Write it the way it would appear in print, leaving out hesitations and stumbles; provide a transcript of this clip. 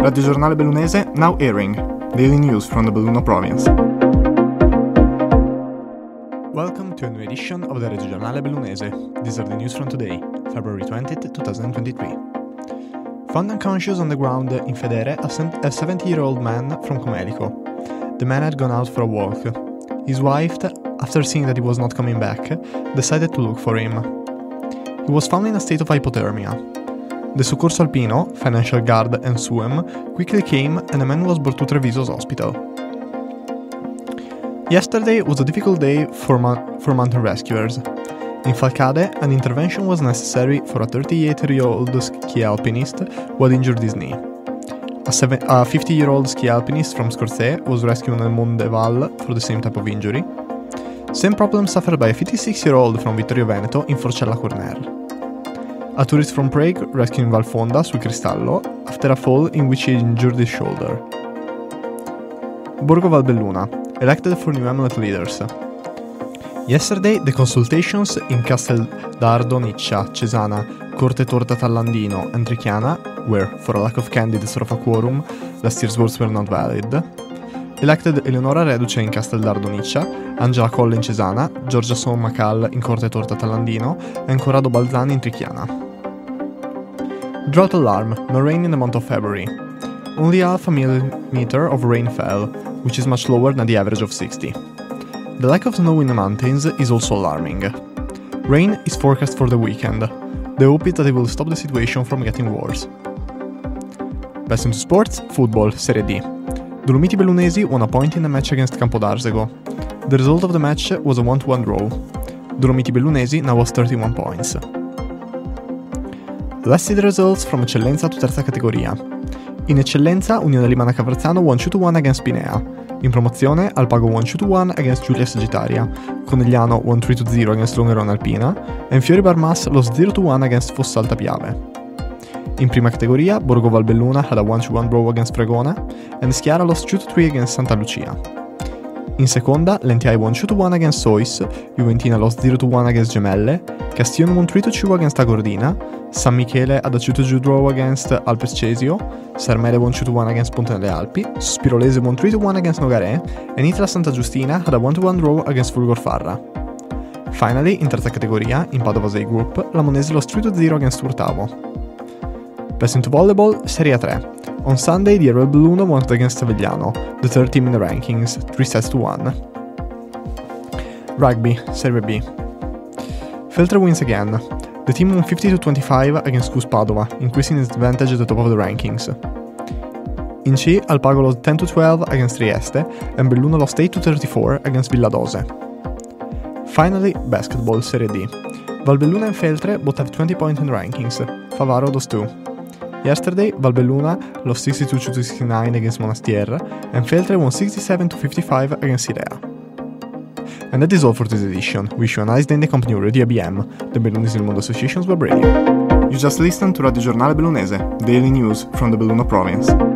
Radiogiornale Bellunese now airing. Daily news from the Belluno province. Welcome to a new edition of the Radiogiornale Bellunese. These are the news from today, February 20th, 2023. Found unconscious on the ground in Federe, a 70-year-old man from Comelico. The man had gone out for a walk. His wife, after seeing that he was not coming back, decided to look for him. He was found in a state of hypothermia. The Soccorso Alpino, Financial Guard and SUEM quickly came and the man was brought to Treviso's hospital. Yesterday was a difficult day for mountain rescuers. In Falcade, an intervention was necessary for a 38-year-old ski alpinist who had injured his knee. A 50-year-old ski alpinist from Scorzè was rescued on Monte Val for the same type of injury. Same problem suffered by a 56-year-old from Vittorio Veneto in Forcella Corner. A tourist from Prague rescued in Valfonda sul Cristallo after a fall in which he injured his shoulder. Borgo Valbelluna, elected for new eminent leaders. Yesterday, the consultations in Castel d'Ardo, Niccia, Cesana, Corte Torta Tallandino and Trichiana, where, for a lack of candidates or of a quorum, last year's votes were not valid, elected Eleonora Reduce in Castel d'Ardo, Niccia, Angela Colle in Cesana, Giorgia Sommacal in Corte Torta Tallandino, and Corrado Balzani in Trichiana. Drought alarm, no rain in the month of February. Only half a millimeter of rain fell, which is much lower than the average of 60. The lack of snow in the mountains is also alarming. Rain is forecast for the weekend. The hope is that it will stop the situation from getting worse. Best into sports, football, Serie D. Dolomiti Bellunesi won a point in the match against Campodarsego. The result of the match was a 1-1 draw. Dolomiti Bellunesi now has 31 points. Let's see the results from Eccellenza to Terza Categoria. In Eccellenza, Unione Limana Cavarzano won 2-1 against Pinea. In Promozione, Alpago won 2-1 against Giulia Sagittaria. Conegliano won 3-0 against Longarone Alpina. And Fiori Barmas lost 0-1 against Fossa Alta Piave. In Prima Categoria, Borgo Valbelluna had a 1-1 draw against Fregona, and Schiara lost 2-3 against Santa Lucia. In Seconda, Lentiai won 2-1 against Sois, Juventina lost 0-1 against Gemelle, Castione won 3-2 against Agordina, San Michele had a 2-2 draw against Alpescesio, Sermele won 2-1 against Ponte nelle Alpi, Spirolese won 3-1 against Nogaré, and Itala Santa Giustina had a 1-1 draw against Fulgor Farra. Finally, in Terza Categoria, in Padova Sei Group, la Monese lost 3-0 against Urtavo. Best into volleyball, Serie 3. On Sunday, the Erel Belluno won against Savigliano, the third team in the rankings, 3-1. Rugby, Serie B. Feltre wins again. The team won 50-25 against Cus Padova, increasing its advantage at the top of the rankings. In C, Alpago lost 10-12 against Trieste, and Belluno lost 8-34 against Villadose. Finally, basketball, Serie D. Valbelluna and Feltre both have 20 points in the rankings, Favaro does 2. Yesterday, Valbelluna lost 62-69 against Monastier, and Feltre won 67-55 against Irea. And that is all for this edition. Wish you a nice day in the company of Radio ABM, the Bellunese Mondo Association's web radio. You just listened to Radiogiornale Bellunese, daily news from the Belluno province.